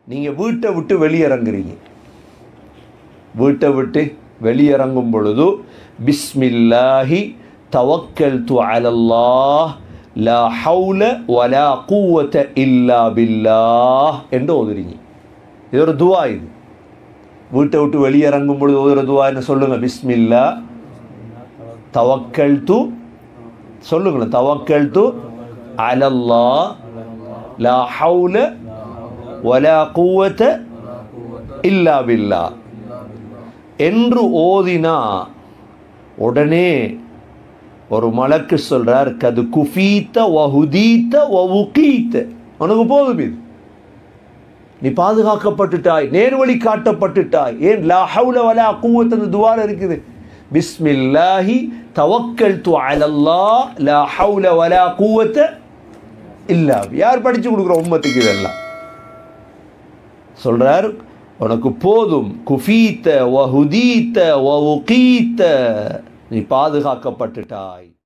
நீங்கள் வீட்டை விட்டு வெளியிறங்குறீங்க. வீட்டை விட்டு வெளியிறங்கும் பொழுது பிஸ்மில்லாஹி தவக்கல்து அலல்லாஹ் லா ஹவுல வலா குவத இல்லா பில்லாஹ் என்று ஓதுறீங்க. இது ஒரு துவா. இது வீட்டை விட்டு வெளியிறங்கும் பொழுது ஓதுற துவா என்ன சொல்லுங்கள்? பிஸ்மில்லா தவக்கல்து, சொல்லுங்களேன், தவக்கல்து அலல்லாஹ் லா ஹவுல வலா குவத இல்லா பில்லாஹ் என்று ஓதினா உடனே ஒரு மலக்கு சொல்றார், கது குஃபீத்த வஹுதீத்த வவுகீத்த, உனக்கு போதும், இது நீ பாதுகாக்கப்பட்டுட்டாய், நேர்வழி காட்டப்பட்டுட்டாய். ஏன்? லா ஹவுல வலா குவத்த அந்த துவால இருக்குது. பிஸ்மில்லாஹி தவக்கல்து அலல்லாஹ் லா ஹவுல வலா குவத்த இல்லா. யார் படிச்சு கொடுக்குற உம்மத்துக்கு இதெல்லாம்? சொல்றார், உனக்கு போதும், குஃபீத்த வஹுதீத்த வவுகீத்த, நீ பாதுகாக்கப்பட்டுட்டாய்.